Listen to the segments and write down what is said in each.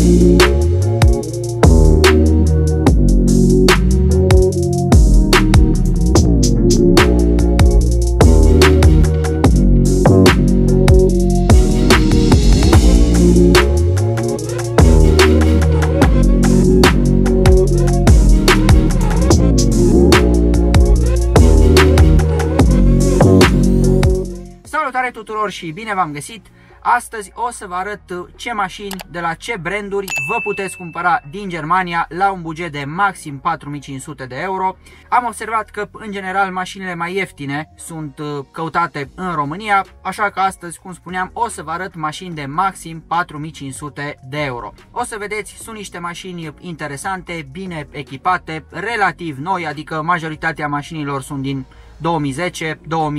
Salutare tuturor și bine v-am găsit! Astăzi o să vă arăt ce mașini, de la ce branduri vă puteți cumpăra din Germania la un buget de maxim 4500 de euro. Am observat că în general mașinile mai ieftine sunt căutate în România, așa că astăzi, cum spuneam, o să vă arăt mașini de maxim 4500 de euro. O să vedeți, sunt niște mașini interesante, bine echipate, relativ noi, adică majoritatea mașinilor sunt din 2010-2011.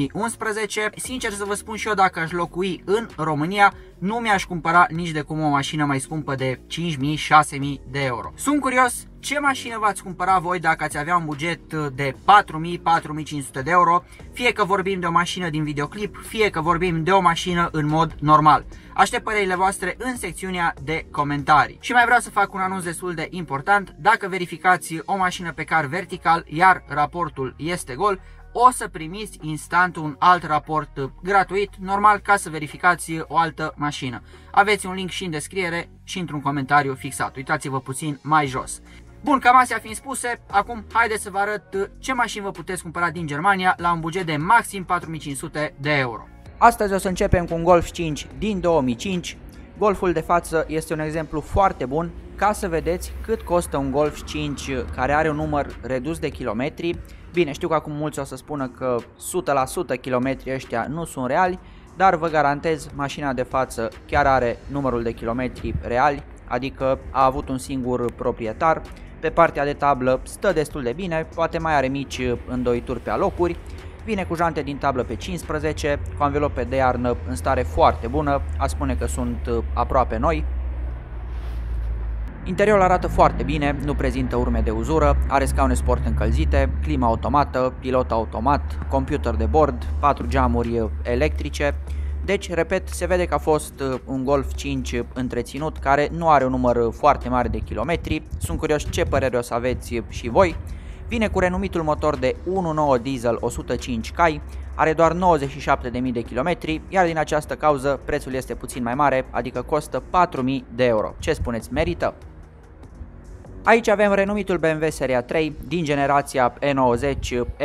Sincer să vă spun, și eu dacă aș locui în România, nu mi-aș cumpăra nici de cum o mașină mai scumpă de 5.000-6.000 de euro. Sunt curios ce mașină v-ați cumpăra voi dacă ați avea un buget de 4.000-4.500 de euro, fie că vorbim de o mașină din videoclip, fie că vorbim de o mașină în mod normal. Aștept părerile voastre în secțiunea de comentarii. Și mai vreau să fac un anunț destul de important: dacă verificați o mașină pe car vertical, iar raportul este gol, o să primiți instant un alt raport gratuit, normal, ca să verificați o altă mașină. Aveți un link și în descriere și într-un comentariu fixat. Uitați-vă puțin mai jos. Bun, cam astea fiind spuse, acum haideți să vă arăt ce mașini vă puteți cumpăra din Germania la un buget de maxim 4500 de euro. Astăzi o să începem cu un Golf 5 din 2005. Golful de față este un exemplu foarte bun ca să vedeți cât costă un Golf 5 care are un număr redus de kilometri. Bine, știu că acum mulți o să spună că 100% kilometrii ăștia nu sunt reali, dar vă garantez, mașina de față chiar are numărul de kilometri reali, adică a avut un singur proprietar. Pe partea de tablă stă destul de bine, poate mai are mici îndoituri pe alocuri. Vine cu jante din tablă pe 15, cu anvelope de iarnă în stare foarte bună, a spune că sunt aproape noi. Interiorul arată foarte bine, nu prezintă urme de uzură, are scaune sport încălzite, climă automată, pilot automat, computer de bord, 4 geamuri electrice. Deci, repet, se vede că a fost un Golf 5 întreținut, care nu are un număr foarte mare de kilometri. Sunt curios ce părere o să aveți și voi. Vine cu renumitul motor de 1.9 diesel 105 cai, are doar 97.000 de kilometri, iar din această cauză prețul este puțin mai mare, adică costă 4.000 de euro. Ce spuneți, merită? Aici avem renumitul BMW Seria 3 din generația E90,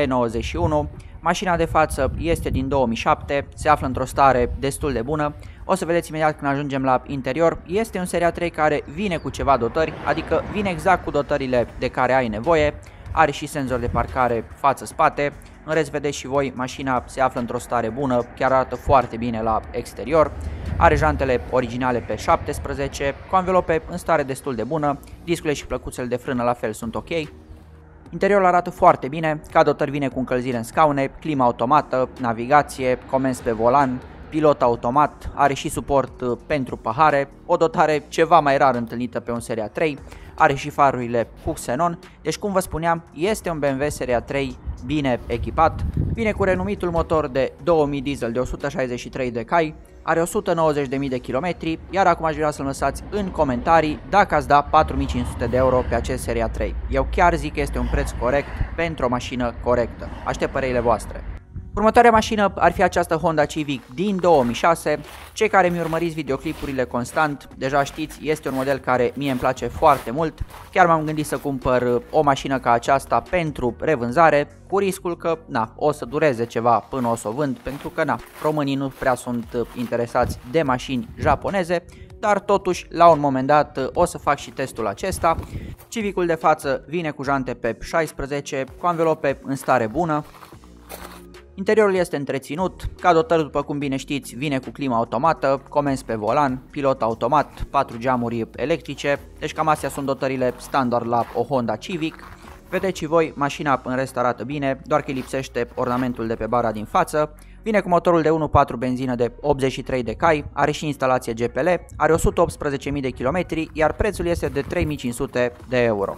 E91. Mașina de față este din 2007, se află într-o stare destul de bună. O să vedeți imediat când ajungem la interior. Este un Seria 3 care vine cu ceva dotări, adică vine exact cu dotările de care ai nevoie. Are și senzor de parcare față-spate. În rest, vedeți și voi, mașina se află într-o stare bună, chiar arată foarte bine la exterior. Are jantele originale pe 17, cu anvelope în stare destul de bună, discurile și plăcuțele de frână la fel sunt ok. Interiorul arată foarte bine, ca dotări vine cu încălzire în scaune, climă automată, navigație, comenzi pe volan, pilot automat, are și suport pentru pahare, o dotare ceva mai rar întâlnită pe un Seria 3, are și farurile cu xenon. Deci, cum vă spuneam, este un BMW Seria 3 bine echipat, vine cu renumitul motor de 2000 diesel de 163 de cai, are 190.000 de kilometri, iar acum aș vrea să-mi lăsați în comentarii dacă ați da 4500 de euro pe acest Seria 3. Eu chiar zic că este un preț corect pentru o mașină corectă. Aștept părerile voastre. Următoarea mașină ar fi această Honda Civic din 2006. Cei care mi urmăriți videoclipurile constant, deja știți, este un model care mie îmi place foarte mult. Chiar m-am gândit să cumpăr o mașină ca aceasta pentru revânzare, cu riscul că o să dureze ceva până o să o vând, pentru că românii nu prea sunt interesați de mașini japoneze, dar totuși la un moment dat o să fac și testul acesta. Civicul de față vine cu jante pe 16, cu anvelope în stare bună. Interiorul este întreținut, ca dotări, după cum bine știți, vine cu climă automată, comenzi pe volan, pilot automat, 4 geamuri electrice, deci cam astea sunt dotările standard la o Honda Civic. Vedeți și voi, mașina în rest arată bine, doar că îi lipsește ornamentul de pe bara din față. Vine cu motorul de 1.4 benzină de 83 de cai, are și instalație GPL, are 118.000 de kilometri, iar prețul este de 3.500 de euro.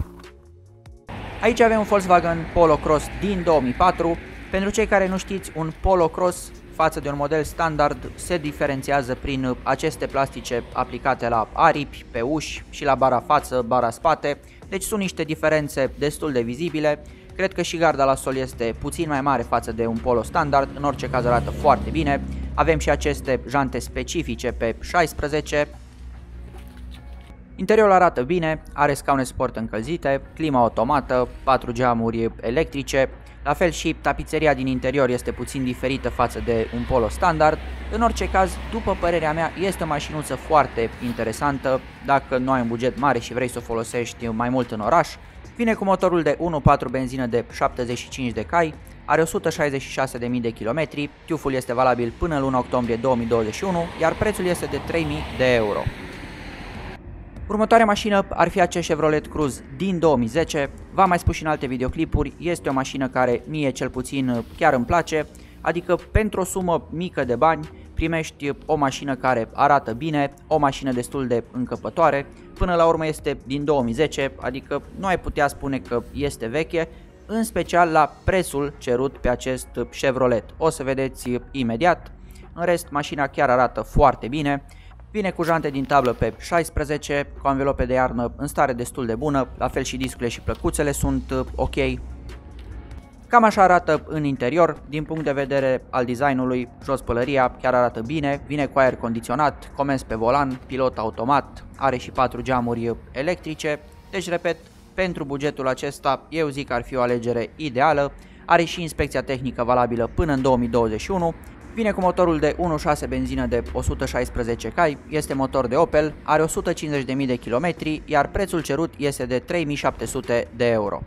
Aici avem un Volkswagen Polo Cross din 2004. Pentru cei care nu știți, un Polo Cross față de un model standard se diferențiază prin aceste plastice aplicate la aripi, pe uși și la bara față, bara spate, deci sunt niște diferențe destul de vizibile. Cred că și garda la sol este puțin mai mare față de un Polo standard, în orice caz arată foarte bine. Avem și aceste jante specifice pe 16. Interiorul arată bine, are scaune sport încălzite, climă automată, 4 geamuri electrice, la fel și tapiseria din interior este puțin diferită față de un Polo standard. În orice caz, după părerea mea, este o mașinuță foarte interesantă dacă nu ai un buget mare și vrei să o folosești mai mult în oraș. Vine cu motorul de 1.4 benzină de 75 de cai, are 166.000 de kilometri, TÜV-ul este valabil până în luna octombrie 2021, iar prețul este de 3.000 de euro. Următoarea mașină ar fi acest Chevrolet Cruze din 2010, v-am mai spus și în alte videoclipuri, este o mașină care mie cel puțin chiar îmi place, adică pentru o sumă mică de bani primești o mașină care arată bine, o mașină destul de încăpătoare, până la urmă este din 2010, adică nu ai putea spune că este veche, în special la prețul cerut pe acest Chevrolet. O să vedeți imediat, în rest mașina chiar arată foarte bine. Vine cu jante din tablă pe 16, cu anvelope de iarnă în stare destul de bună, la fel și discurile și plăcuțele sunt ok. Cam așa arată în interior, din punct de vedere al designului, jos pălăria chiar arată bine, vine cu aer condiționat, comenzi pe volan, pilot automat, are și 4 geamuri electrice, deci repet, pentru bugetul acesta eu zic că ar fi o alegere ideală, are și inspecția tehnică valabilă până în 2021, vine cu motorul de 1.6 benzină de 116 cai, este motor de Opel, are 150.000 de kilometri, iar prețul cerut este de 3.700 de euro.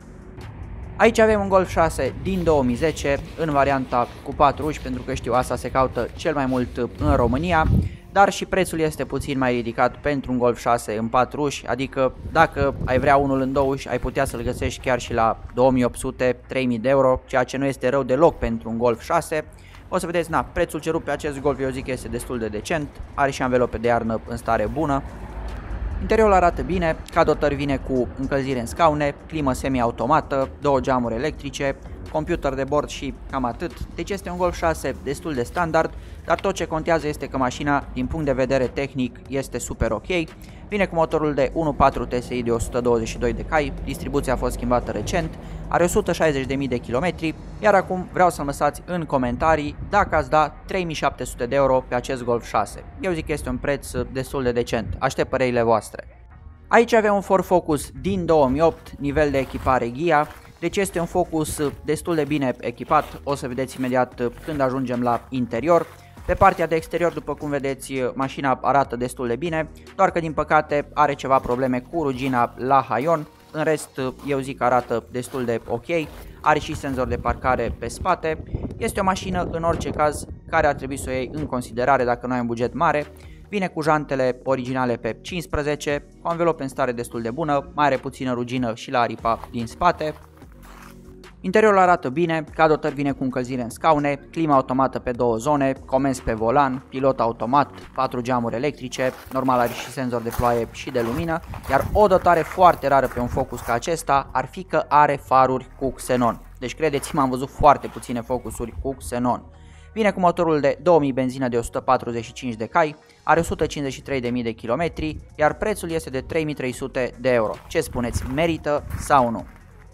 Aici avem un Golf 6 din 2010 în varianta cu 4 uși, pentru că știu asta se caută cel mai mult în România, dar și prețul este puțin mai ridicat pentru un Golf 6 în 4 uși, adică dacă ai vrea unul în 2 uși ai putea să-l găsești chiar și la 2.800-3.000 de euro, ceea ce nu este rău deloc pentru un Golf 6. O să vedeți, prețul cerut pe acest Golf eu zic că este destul de decent, are și anvelope de iarnă în stare bună. Interiorul arată bine, ca dotări vine cu încălzire în scaune, climă semi-automată, 2 geamuri electrice, computer de bord și cam atât. Deci este un Golf 6 destul de standard, dar tot ce contează este că mașina din punct de vedere tehnic este super ok. Vine cu motorul de 1.4 TSI de 122 de cai, distribuția a fost schimbată recent, are 160.000 de kilometri, iar acum vreau să-mi lăsați în comentarii dacă ați da 3.700 de euro pe acest Golf 6. Eu zic că este un preț destul de decent, aștept părerile voastre. Aici avem un Ford Focus din 2008, nivel de echipare Ghia, deci este un Focus destul de bine echipat, o să vedeți imediat când ajungem la interior. Pe partea de exterior, după cum vedeți, mașina arată destul de bine, doar că din păcate are ceva probleme cu rugina la haion, în rest eu zic că arată destul de ok, are și senzor de parcare pe spate, este o mașină în orice caz care ar trebui să o iei în considerare dacă nu ai un buget mare. Vine cu jantele originale pe 15, cu anvelope în stare destul de bună, mai are puțină rugină și la aripa din spate. Interiorul arată bine, ca dotări vine cu încălzire în scaune, climă automată pe 2 zone, comenzi pe volan, pilot automat, 4 geamuri electrice, normal are și senzor de ploaie și de lumină, iar o dotare foarte rară pe un Focus ca acesta ar fi că are faruri cu xenon. Deci credeți-mă, am văzut foarte puține Focusuri cu xenon. Vine cu motorul de 2000 benzină de 145 de cai, are 153.000 de kilometri, iar prețul este de 3.300 de euro. Ce spuneți, merită sau nu?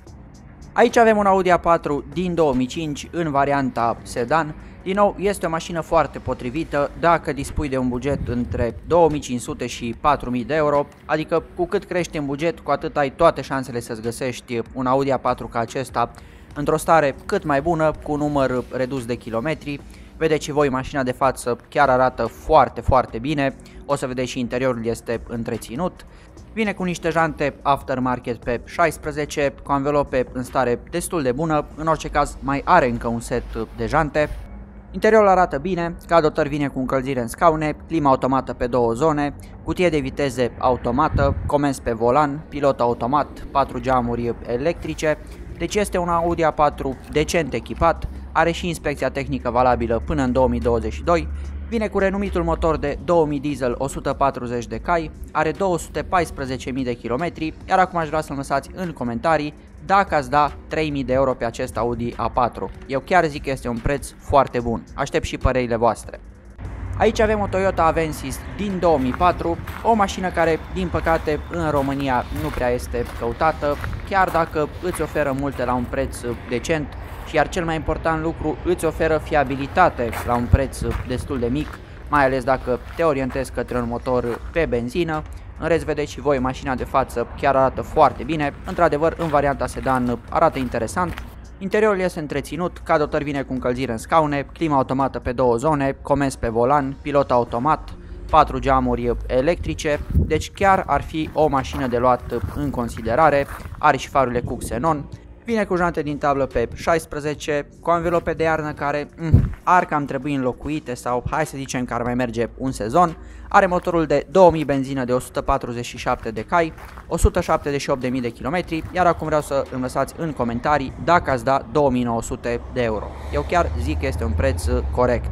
Aici avem un Audi A4 din 2005 în varianta sedan. Din nou, este o mașină foarte potrivită dacă dispui de un buget între 2500 și 4000 de euro, adică cu cât crești în buget, cu atât ai toate șansele să-ți găsești un Audi A4 ca acesta într-o stare cât mai bună, cu un număr redus de kilometri. Vedeți și voi, mașina de față chiar arată foarte bine, o să vedeți și interiorul este întreținut. Vine cu niște jante aftermarket pe 16, cu anvelope în stare destul de bună, în orice caz mai are încă un set de jante. Interiorul arată bine, ca dotări vine cu încălzire în scaune, climă automată pe 2 zone, cutie de viteze automată, comenzi pe volan, pilot automat, 4 geamuri electrice, deci este un Audi A4 decent echipat, are și inspecția tehnică valabilă până în 2022, vine cu renumitul motor de 2000 diesel 140 de cai, are 214.000 de kilometri, iar acum aș vrea să-mi lăsați în comentarii dacă ați da 3000 de euro pe acest Audi A4. Eu chiar zic că este un preț foarte bun. Aștept și părerile voastre. Aici avem o Toyota Avensis din 2004, o mașină care, din păcate, în România nu prea este căutată, chiar dacă îți oferă multe la un preț decent, iar cel mai important lucru, îți oferă fiabilitate la un preț destul de mic, mai ales dacă te orientezi către un motor pe benzină. În rest, vedeți și voi, mașina de față chiar arată foarte bine, într-adevăr în varianta sedan arată interesant. Interiorul este întreținut, ca dotări vine cu încălzire în scaune, climă automată pe 2 zone, comenzi pe volan, pilot automat, 4 geamuri electrice, deci chiar ar fi o mașină de luat în considerare, are și farurile cu xenon. Vine cu jante din tablă pe 16, cu anvelope de iarnă care ar cam trebui înlocuite sau hai să zicem că ar mai merge un sezon. Are motorul de 2000 benzină de 147 de cai, 178.000 de kilometri, iar acum vreau să îmi lăsați în comentarii dacă ați da 2900 de euro. Eu chiar zic că este un preț corect.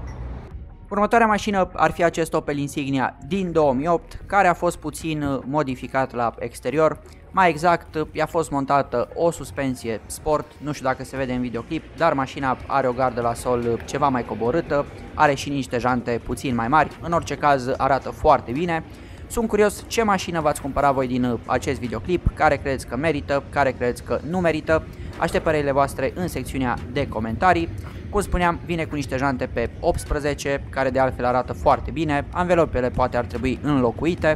Următoarea mașină ar fi acest Opel Insignia din 2008, care a fost puțin modificat la exterior. Mai exact, i-a fost montată o suspensie sport, nu știu dacă se vede în videoclip, dar mașina are o gardă la sol ceva mai coborâtă, are și niște jante puțin mai mari, în orice caz arată foarte bine. Sunt curios ce mașină v-ați cumpăra voi din acest videoclip, care credeți că merită, care credeți că nu merită. Aștept părerile voastre în secțiunea de comentarii. Cum spuneam, vine cu niște jante pe 18, care de altfel arată foarte bine, anvelopele poate ar trebui înlocuite.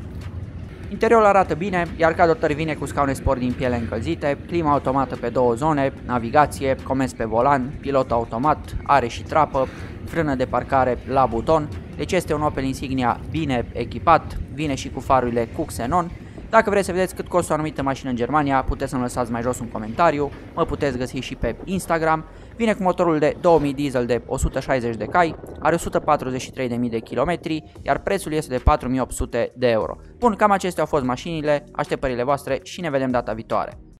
Interiorul arată bine, iar ca dotări vine cu scaune sport din piele încălzite, climă automată pe 2 zone, navigație, comenzi pe volan, pilot automat, are și trapă, frână de parcare la buton, deci este un Opel Insignia bine echipat, vine și cu farurile cu xenon. Dacă vreți să vedeți cât costă o anumită mașină în Germania, puteți să-mi lăsați mai jos un comentariu, mă puteți găsi și pe Instagram. Vine cu motorul de 2000 diesel de 160 de cai, are 143.000 de kilometri, iar prețul este de 4800 de euro. Bun, cam acestea au fost mașinile, aștept părerile voastre și ne vedem data viitoare.